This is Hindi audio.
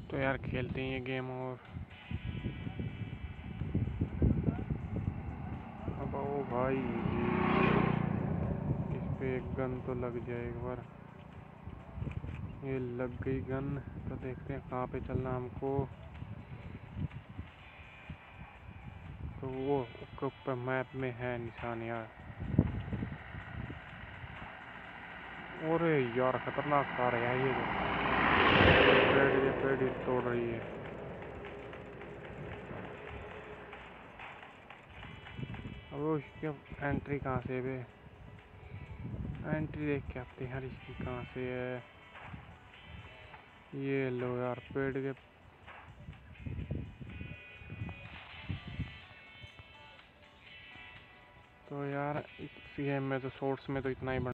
तो यार खेलते हैं ये गेम। और अब ओ भाई, इस पे एक गन तो लग जाए एक बार। ये लग गई गन। तो देखते हैं कहाँ पे चलना हमको। तो वो ऊपर मैप में है निशान यार। अरे यार खतरनाक कार है ये तो। पेड़ ही तोड़ रही है। अब उसकी एंट्री कहाँ से है? एंट्री देख के आते हैं यार इसकी कहाँ से है। ये लो यार पेड़ के। तो यार इस गेम में तो शॉर्ट्स में तो इतना ही